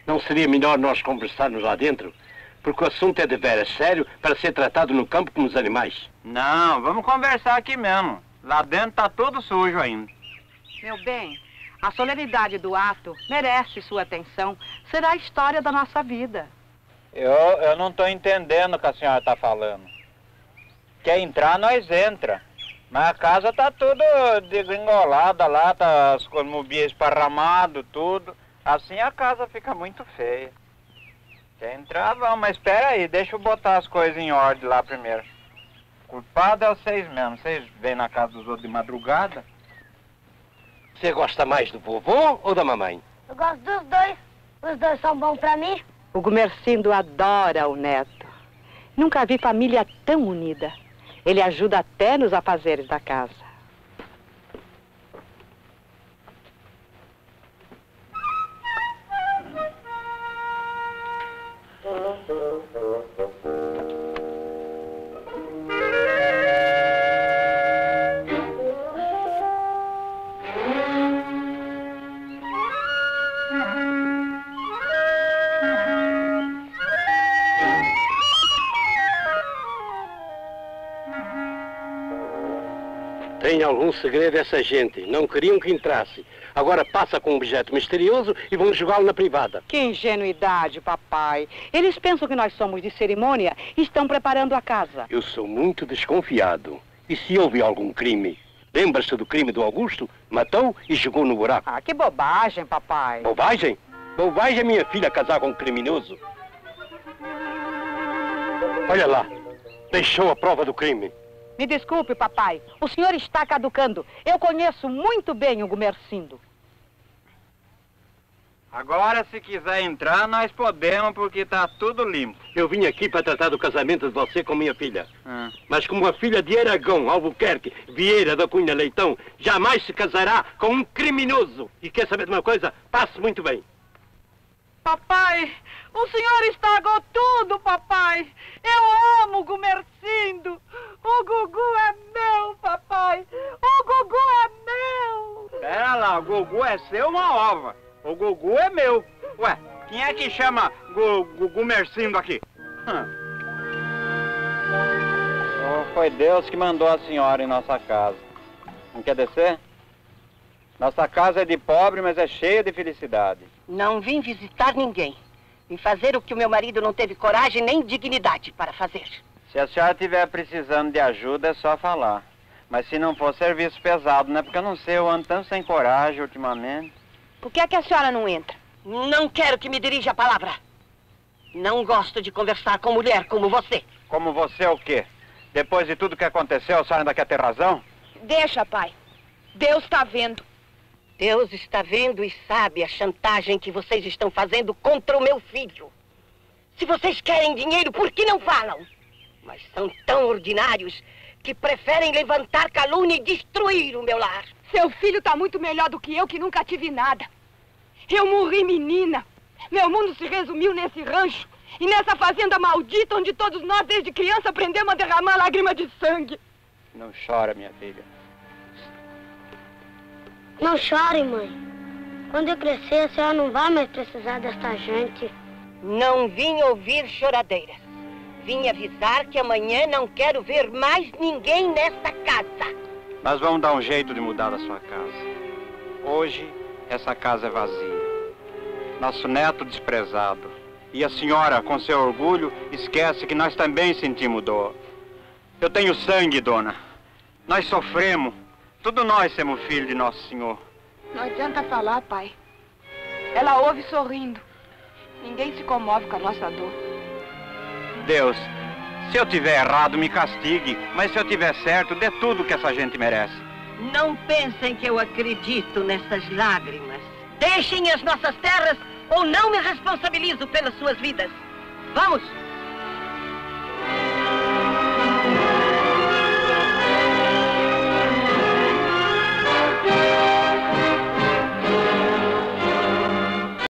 Não seria melhor nós conversarmos lá dentro? Porque o assunto é de veras sério para ser tratado no campo como os animais. Não, vamos conversar aqui mesmo. Lá dentro tá tudo sujo ainda. Meu bem, a solenidade do ato merece sua atenção. Será a história da nossa vida. Eu não tô entendendo o que a senhora tá falando. Quer entrar, nós entra. Mas a casa tá tudo degringolada lá, tá as mobilias esparramadas, tudo. Assim a casa fica muito feia. Quer entrar, vamos, mas espera aí, deixa eu botar as coisas em ordem lá primeiro. O culpado é vocês mesmo. Vocês vêm na casa dos outros de madrugada? Você gosta mais do vovô ou da mamãe? Eu gosto dos dois. Os dois são bons pra mim. O Gumercindo adora o neto. Nunca vi família tão unida. Ele ajuda até nos afazeres da casa. Tem algum segredo essa gente. Não queriam que entrasse. Agora passa com um objeto misterioso e vão jogá-lo na privada. Que ingenuidade, papai. Eles pensam que nós somos de cerimônia e estão preparando a casa. Eu sou muito desconfiado. E se houve algum crime? Lembra-se do crime do Augusto? Matou e jogou no buraco. Ah, que bobagem, papai. Bobagem? Bobagem é minha filha casar com um criminoso. Olha lá. Deixou a prova do crime. Me desculpe, papai. O senhor está caducando. Eu conheço muito bem o Gumercindo. Agora, se quiser entrar, nós podemos, porque tá tudo limpo. Eu vim aqui para tratar do casamento de você com minha filha. Ah. Mas como a filha de Aragão, Albuquerque, Vieira da Cunha Leitão, jamais se casará com um criminoso. E quer saber de uma coisa? Passe muito bem. Papai, o senhor estragou tudo, papai. Eu amo o Gumercindo. O Gugu é meu, papai. O Gugu é meu. Pera lá, o Gugu é seu uma ova. O Gugu é meu. Ué, quem é que chama Gumercindo aqui? Oh, foi Deus que mandou a senhora em nossa casa. Não quer descer? Nossa casa é de pobre, mas é cheia de felicidade. Não vim visitar ninguém. Vim fazer o que o meu marido não teve coragem nem dignidade para fazer. Se a senhora estiver precisando de ajuda, é só falar. Mas se não for serviço pesado, né? Porque eu não sei, eu ando tão sem coragem ultimamente. Por que é que a senhora não entra? Não quero que me dirija a palavra. Não gosto de conversar com mulher como você. Como você o quê? Depois de tudo que aconteceu, a senhora ainda quer ter razão? Deixa, pai. Deus está vendo. Deus está vendo e sabe a chantagem que vocês estão fazendo contra o meu filho. Se vocês querem dinheiro, por que não falam? Mas são tão ordinários que preferem levantar calúnia e destruir o meu lar. Seu filho está muito melhor do que eu, que nunca tive nada. Eu morri menina. Meu mundo se resumiu nesse rancho e nessa fazenda maldita onde todos nós, desde criança, aprendemos a derramar lágrima de sangue. Não chora, minha filha. Não chore, mãe. Quando eu crescer, a senhora não vai mais precisar desta gente. Não vim ouvir choradeiras. Vim avisar que amanhã não quero ver mais ninguém nesta casa. Nós vamos dar um jeito de mudar a sua casa. Hoje, essa casa é vazia. Nosso neto desprezado. E a senhora, com seu orgulho, esquece que nós também sentimos dor. Eu tenho sangue, dona. Nós sofremos. Todos nós somos filhos de Nosso Senhor. Não adianta falar, pai. Ela ouve sorrindo. Ninguém se comove com a nossa dor. Deus, se eu tiver errado, me castigue. Mas se eu tiver certo, dê tudo que essa gente merece. Não pensem que eu acredito nessas lágrimas. Deixem as nossas terras ou não me responsabilizo pelas suas vidas. Vamos!